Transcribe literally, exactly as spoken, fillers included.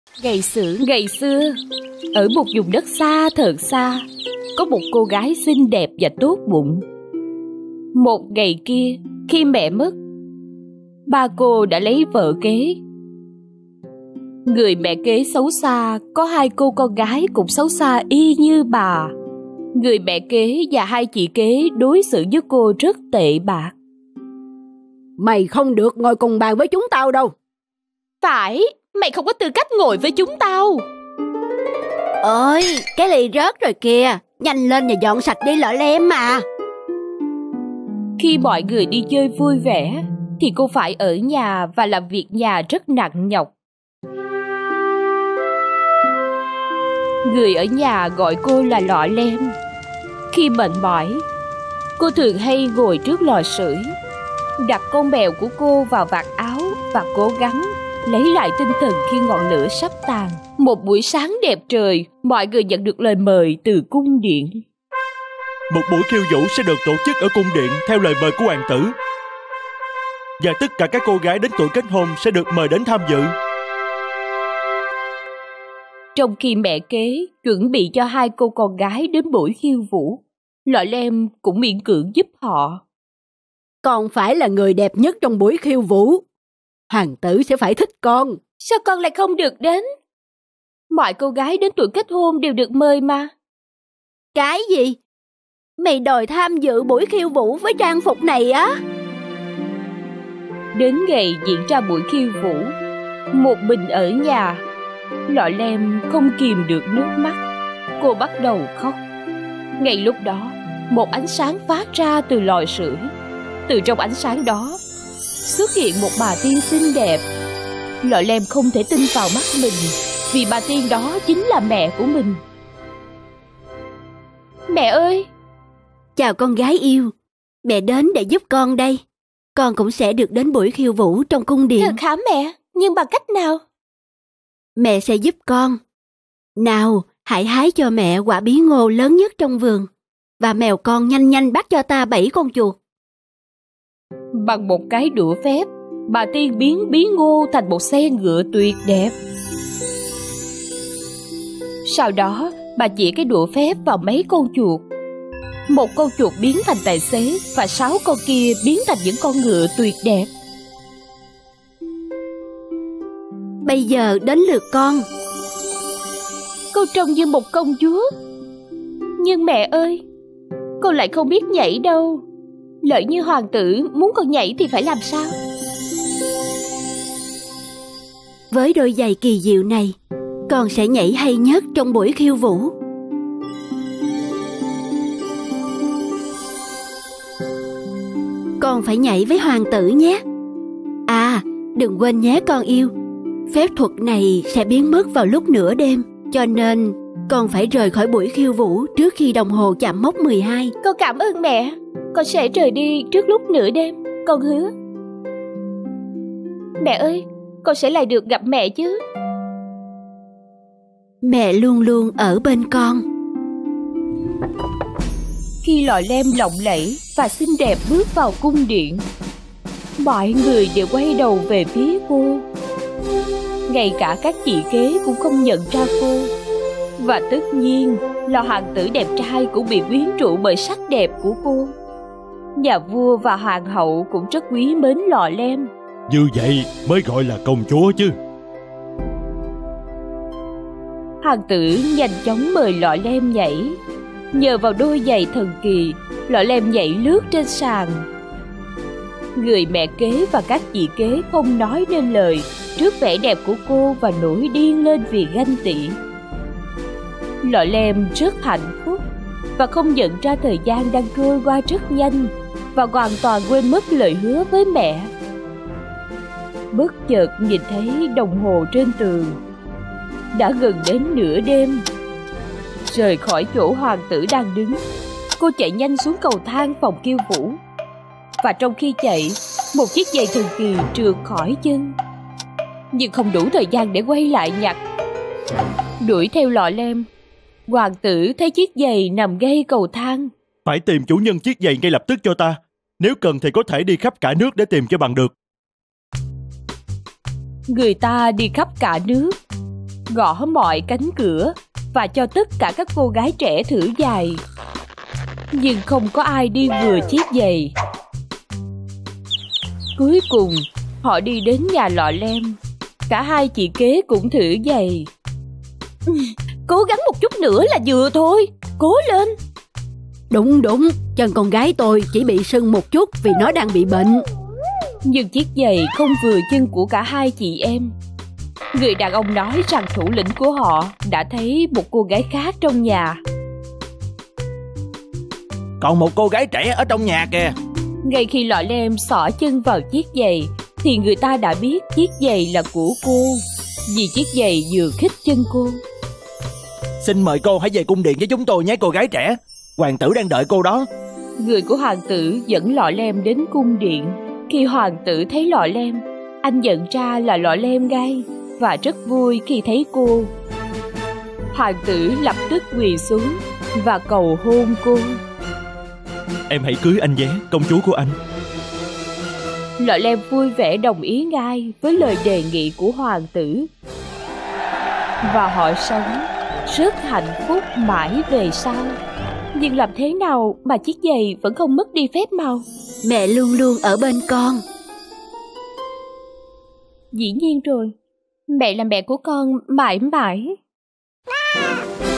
Ngày xưa, ngày xưa, ở một vùng đất xa thật xa, có một cô gái xinh đẹp và tốt bụng. Một ngày kia, khi mẹ mất, ba cô đã lấy vợ kế. Người mẹ kế xấu xa, có hai cô con gái cũng xấu xa y như bà. Người mẹ kế và hai chị kế đối xử với cô rất tệ bạc. Mày không được ngồi cùng bàn với chúng tao đâu. Phải, mày không có tư cách ngồi với chúng tao. Ôi, cái ly rớt rồi kìa. Nhanh lên và dọn sạch đi Lọ Lem mà. Khi mọi người đi chơi vui vẻ, thì cô phải ở nhà và làm việc nhà rất nặng nhọc. Người ở nhà gọi cô là Lọ Lem. Khi mệt mỏi, cô thường hay ngồi trước lò sưởi, đặt con mèo của cô vào vạt áo và cố gắng lấy lại tinh thần khi ngọn lửa sắp tàn. Một buổi sáng đẹp trời, mọi người nhận được lời mời từ cung điện. Một buổi khiêu vũ sẽ được tổ chức ở cung điện theo lời mời của hoàng tử, và tất cả các cô gái đến tuổi kết hôn sẽ được mời đến tham dự. Trong khi mẹ kế chuẩn bị cho hai cô con gái đến buổi khiêu vũ, Lọ Lem cũng miễn cưỡng giúp họ. Con phải là người đẹp nhất trong buổi khiêu vũ. Hoàng tử sẽ phải thích con. Sao con lại không được đến? Mọi cô gái đến tuổi kết hôn đều được mời mà. Cái gì? Mày đòi tham dự buổi khiêu vũ với trang phục này á? Đến ngày diễn ra buổi khiêu vũ, một mình ở nhà, Lọ Lem không kìm được nước mắt. Cô bắt đầu khóc. Ngay lúc đó, một ánh sáng phát ra từ lò sưởi. Từ trong ánh sáng đó xuất hiện một bà tiên xinh đẹp. Lọ Lem không thể tin vào mắt mình, vì bà tiên đó chính là mẹ của mình. Mẹ ơi! Chào con gái yêu. Mẹ đến để giúp con đây. Con cũng sẽ được đến buổi khiêu vũ trong cung điện. Thật hả mẹ? Nhưng bằng cách nào? Mẹ sẽ giúp con. Nào, hãy hái cho mẹ quả bí ngô lớn nhất trong vườn, và mèo con nhanh nhanh bắt cho ta bảy con chuột. Bằng một cái đũa phép, bà tiên biến bí ngô thành một xe ngựa tuyệt đẹp. Sau đó, bà chỉ cái đũa phép vào mấy con chuột. Một con chuột biến thành tài xế, và sáu con kia biến thành những con ngựa tuyệt đẹp. Bây giờ đến lượt con. Cô trông như một công chúa. Nhưng mẹ ơi, con lại không biết nhảy đâu. Lỡ như hoàng tử muốn con nhảy thì phải làm sao? Với đôi giày kỳ diệu này, con sẽ nhảy hay nhất trong buổi khiêu vũ. Con phải nhảy với hoàng tử nhé. À, đừng quên nhé con yêu. Phép thuật này sẽ biến mất vào lúc nửa đêm, cho nên con phải rời khỏi buổi khiêu vũ trước khi đồng hồ chạm mốc mười hai. Con cảm ơn mẹ. Con sẽ rời đi trước lúc nửa đêm. Con hứa. Mẹ ơi, con sẽ lại được gặp mẹ chứ? Mẹ luôn luôn ở bên con. Khi Lọ Lem lộng lẫy và xinh đẹp bước vào cung điện, mọi người đều quay đầu về phía cô. Ngay cả các chị kế cũng không nhận ra cô. Và tất nhiên là hoàng tử đẹp trai cũng bị quyến rũ bởi sắc đẹp của cô. Nhà vua và hoàng hậu cũng rất quý mến Lọ Lem. Như vậy mới gọi là công chúa chứ. Hoàng tử nhanh chóng mời Lọ Lem nhảy. Nhờ vào đôi giày thần kỳ, Lọ Lem nhảy lướt trên sàn. Người mẹ kế và các chị kế không nói nên lời trước vẻ đẹp của cô và nổi điên lên vì ganh tị. Lọ Lem rất hạnh phúc và không nhận ra thời gian đang trôi qua rất nhanh, và hoàn toàn quên mất lời hứa với mẹ. Bất chợt nhìn thấy đồng hồ trên tường. Đã gần đến nửa đêm. Rời khỏi chỗ hoàng tử đang đứng, cô chạy nhanh xuống cầu thang phòng khiêu vũ. Và trong khi chạy, một chiếc giày thần kỳ trượt khỏi chân. Nhưng không đủ thời gian để quay lại nhặt. Đuổi theo Lọ Lem, hoàng tử thấy chiếc giày nằm ngay cầu thang. Phải tìm chủ nhân chiếc giày ngay lập tức cho ta. Nếu cần thì có thể đi khắp cả nước để tìm cho bằng được. Người ta đi khắp cả nước, gõ mọi cánh cửa và cho tất cả các cô gái trẻ thử giày. Nhưng không có ai đi vừa chiếc giày. Cuối cùng, họ đi đến nhà lọ lem. Cả hai chị kế cũng thử giày. Cố gắng một chút nữa là vừa thôi, cố lên. Đúng đúng, chân con gái tôi chỉ bị sưng một chút vì nó đang bị bệnh. Nhưng chiếc giày không vừa chân của cả hai chị em. Người đàn ông nói rằng thủ lĩnh của họ đã thấy một cô gái khác trong nhà. Còn một cô gái trẻ ở trong nhà kìa. Ngay khi lọ lem xỏ chân vào chiếc giày thì người ta đã biết chiếc giày là của cô, vì chiếc giày vừa khít chân cô. Xin mời cô hãy về cung điện với chúng tôi nhé cô gái trẻ. Hoàng tử đang đợi cô đó. Người của hoàng tử dẫn lọ lem đến cung điện. Khi hoàng tử thấy lọ lem, anh nhận ra là lọ lem ngay và rất vui khi thấy cô. Hoàng tử lập tức quỳ xuống và cầu hôn cô. Em hãy cưới anh nhé, công chúa của anh. Lọ lem vui vẻ đồng ý ngay với lời đề nghị của hoàng tử. Và họ sống rất hạnh phúc mãi về sau. Nhưng làm thế nào mà chiếc giày vẫn không mất đi phép màu? Mẹ luôn luôn ở bên con. Dĩ nhiên rồi, mẹ là mẹ của con mãi mãi.